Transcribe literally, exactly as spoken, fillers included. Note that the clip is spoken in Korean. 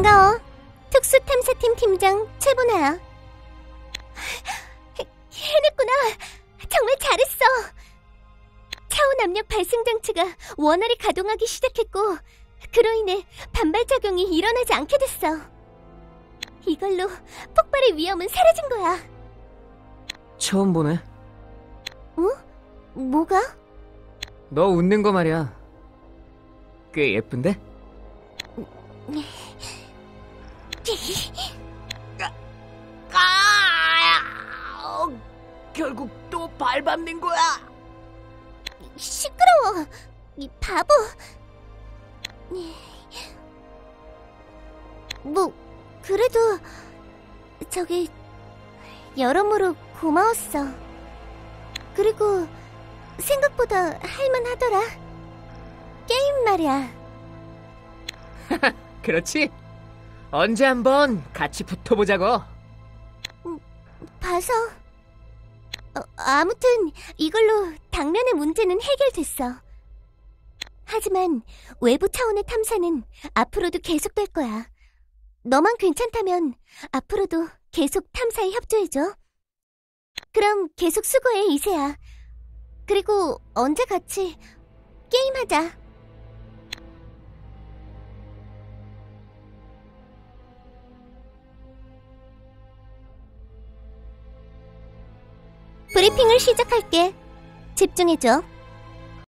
반가워. 특수탐사팀 팀장 최분아야. 해냈구나. 정말 잘했어. 차원 압력 발생 장치가 원활히 가동하기 시작했고, 그로 인해 반발작용이 일어나지 않게 됐어. 이걸로 폭발의 위험은 사라진 거야. 처음 보네. 어? 뭐가? 너 웃는 거 말이야. 꽤 예쁜데? 아, 결국 또 밟아낸 거야. 시끄러워. 이 바보. 뭐 그래도 저기 여러모로 고마웠어. 그리고 생각보다 할만하더라. 게임 말이야. 그렇지. 언제 한번 같이 붙어보자고. 봐서. 어, 아무튼 이걸로 당면의 문제는 해결됐어. 하지만 외부 차원의 탐사는 앞으로도 계속될 거야. 너만 괜찮다면 앞으로도 계속 탐사에 협조해줘. 그럼 계속 수고해, 이세야. 그리고 언제 같이 게임하자. 브리핑을 시작할게. 집중해줘.